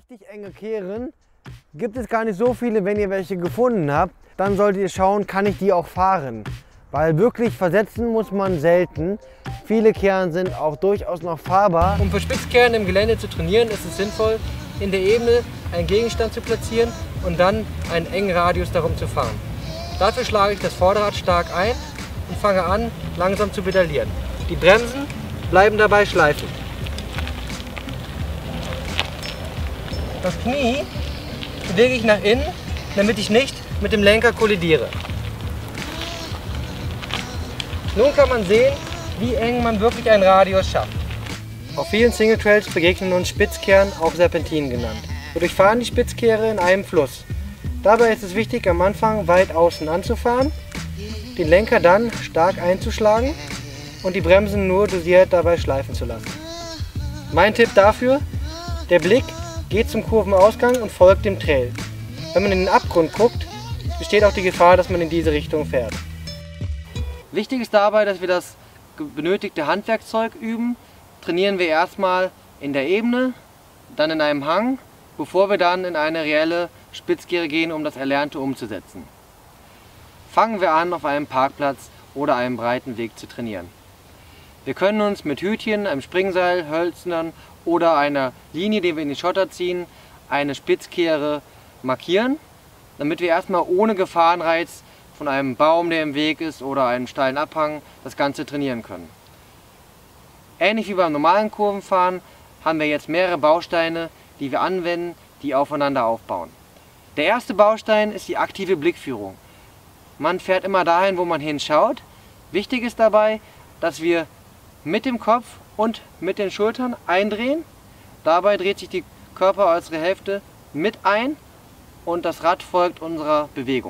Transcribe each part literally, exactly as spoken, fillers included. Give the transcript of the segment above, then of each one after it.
Richtig enge Kehren gibt es gar nicht so viele. Wenn ihr welche gefunden habt, dann solltet ihr schauen, kann ich die auch fahren. Weil wirklich versetzen muss man selten. Viele Kehren sind auch durchaus noch fahrbar. Um für Spitzkehren im Gelände zu trainieren, ist es sinnvoll, in der Ebene einen Gegenstand zu platzieren und dann einen engen Radius darum zu fahren. Dafür schlage ich das Vorderrad stark ein und fange an, langsam zu pedalieren. Die Bremsen bleiben dabei schleifen. Das Knie bewege ich nach innen, damit ich nicht mit dem Lenker kollidiere. Nun kann man sehen, wie eng man wirklich einen Radius schafft. Auf vielen Single Trails begegnen uns Spitzkehren, auch Serpentinen genannt. Wir durchfahren die Spitzkehre in einem Fluss. Dabei ist es wichtig, am Anfang weit außen anzufahren, den Lenker dann stark einzuschlagen und die Bremsen nur dosiert dabei schleifen zu lassen. Mein Tipp dafür: der Blick geht zum Kurvenausgang und folgt dem Trail. Wenn man in den Abgrund guckt, besteht auch die Gefahr, dass man in diese Richtung fährt. Wichtig ist dabei, dass wir das benötigte Handwerkzeug üben. Trainieren wir erstmal in der Ebene, dann in einem Hang, bevor wir dann in eine reelle Spitzkehre gehen, um das Erlernte umzusetzen. Fangen wir an, auf einem Parkplatz oder einem breiten Weg zu trainieren. Wir können uns mit Hütchen, einem Springseil, Hölzern oder einer Linie, die wir in den Schotter ziehen, eine Spitzkehre markieren, damit wir erstmal ohne Gefahrenreiz von einem Baum, der im Weg ist, oder einem steilen Abhang das Ganze trainieren können. Ähnlich wie beim normalen Kurvenfahren haben wir jetzt mehrere Bausteine, die wir anwenden, die aufeinander aufbauen. Der erste Baustein ist die aktive Blickführung. Man fährt immer dahin, wo man hinschaut. Wichtig ist dabei, dass wir mit dem Kopf und mit den Schultern eindrehen. Dabei dreht sich die körperäußere Hälfte mit ein und das Rad folgt unserer Bewegung.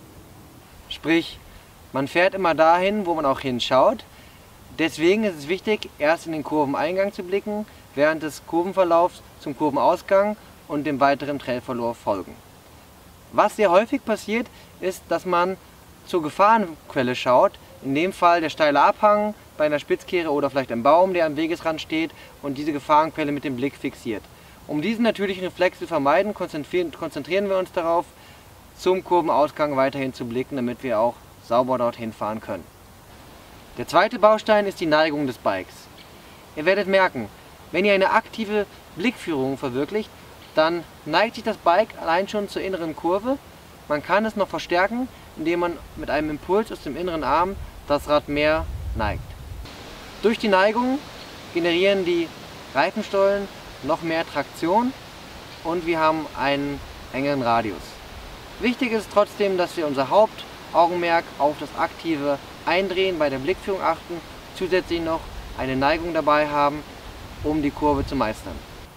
Sprich, man fährt immer dahin, wo man auch hinschaut. Deswegen ist es wichtig, erst in den Kurveneingang zu blicken, während des Kurvenverlaufs zum Kurvenausgang und dem weiteren Trailverlauf folgen. Was sehr häufig passiert, ist, dass man zur Gefahrenquelle schaut, in dem Fall der steile Abhang bei einer Spitzkehre oder vielleicht ein Baum, der am Wegesrand steht und diese Gefahrenquelle mit dem Blick fixiert. Um diesen natürlichen Reflex zu vermeiden, konzentrieren, konzentrieren wir uns darauf, zum Kurvenausgang weiterhin zu blicken, damit wir auch sauber dorthin fahren können. Der zweite Baustein ist die Neigung des Bikes. Ihr werdet merken, wenn ihr eine aktive Blickführung verwirklicht, dann neigt sich das Bike allein schon zur inneren Kurve. Man kann es noch verstärken, indem man mit einem Impuls aus dem inneren Arm das Rad mehr neigt. Durch die Neigung generieren die Reifenstollen noch mehr Traktion und wir haben einen engeren Radius. Wichtig ist trotzdem, dass wir unser Hauptaugenmerk auf das aktive Eindrehen bei der Blickführung achten, zusätzlich noch eine Neigung dabei haben, um die Kurve zu meistern.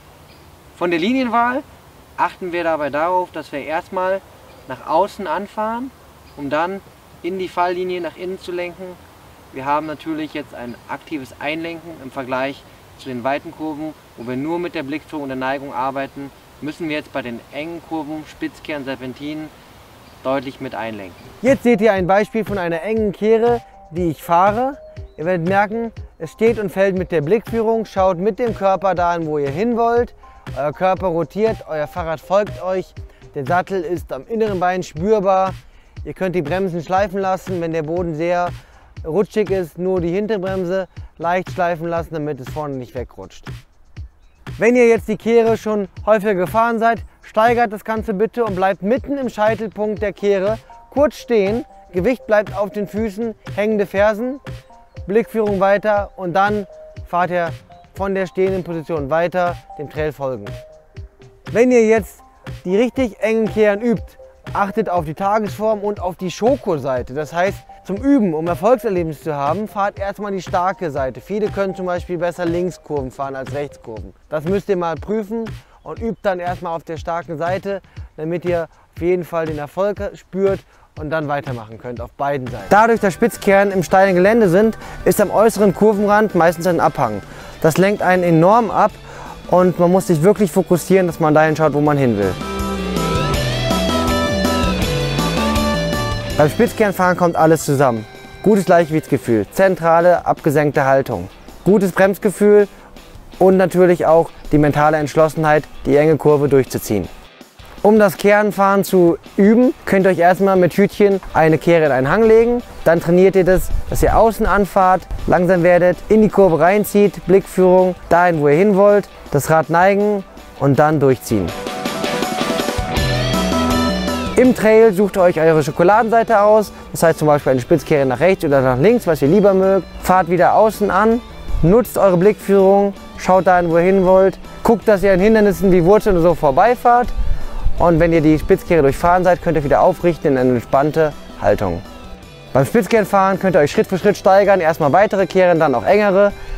Von der Linienwahl achten wir dabei darauf, dass wir erstmal nach außen anfahren, um dann in die Falllinie nach innen zu lenken. Wir haben natürlich jetzt ein aktives Einlenken im Vergleich zu den weiten Kurven, wo wir nur mit der Blickführung und der Neigung arbeiten, müssen wir jetzt bei den engen Kurven, Spitzkehren, Serpentinen deutlich mit einlenken. Jetzt seht ihr ein Beispiel von einer engen Kehre, die ich fahre. Ihr werdet merken, es steht und fällt mit der Blickführung. Schaut mit dem Körper dahin, wo ihr hin wollt. Euer Körper rotiert, euer Fahrrad folgt euch. Der Sattel ist am inneren Bein spürbar. Ihr könnt die Bremsen schleifen lassen, wenn der Boden sehr rutschig ist, nur die Hinterbremse leicht schleifen lassen, damit es vorne nicht wegrutscht. Wenn ihr jetzt die Kehre schon häufiger gefahren seid, steigert das Ganze bitte und bleibt mitten im Scheitelpunkt der Kehre kurz stehen. Gewicht bleibt auf den Füßen, hängende Fersen, Blickführung weiter und dann fahrt ihr von der stehenden Position weiter dem Trail folgen. Wenn ihr jetzt die richtig engen Kehren übt, achtet auf die Tagesform und auf die Schokoseite. Das heißt, zum Üben, um Erfolgserlebnis zu haben, fahrt erstmal die starke Seite. Viele können zum Beispiel besser Linkskurven fahren als Rechtskurven. Das müsst ihr mal prüfen und übt dann erstmal auf der starken Seite, damit ihr auf jeden Fall den Erfolg spürt und dann weitermachen könnt auf beiden Seiten. Dadurch, dass Spitzkehren im steilen Gelände sind, ist am äußeren Kurvenrand meistens ein Abhang. Das lenkt einen enorm ab und man muss sich wirklich fokussieren, dass man dahin schaut, wo man hin will. Beim Spitzkehrenfahren kommt alles zusammen. Gutes Gleichgewichtsgefühl, zentrale, abgesenkte Haltung, gutes Bremsgefühl und natürlich auch die mentale Entschlossenheit, die enge Kurve durchzuziehen. Um das Kehrenfahren zu üben, könnt ihr euch erstmal mit Hütchen eine Kehre in einen Hang legen. Dann trainiert ihr das, dass ihr außen anfahrt, langsam werdet, in die Kurve reinzieht, Blickführung dahin, wo ihr hin wollt, das Rad neigen und dann durchziehen. Im Trail sucht ihr euch eure Schokoladenseite aus, das heißt zum Beispiel eine Spitzkehre nach rechts oder nach links, was ihr lieber mögt. Fahrt wieder außen an, nutzt eure Blickführung, schaut dahin, wo ihr hin wollt, guckt, dass ihr an Hindernissen wie Wurzeln oder so vorbeifahrt. Und wenn ihr die Spitzkehre durchfahren seid, könnt ihr wieder aufrichten in eine entspannte Haltung. Beim Spitzkehrenfahren könnt ihr euch Schritt für Schritt steigern, erstmal weitere Kehren, dann auch engere.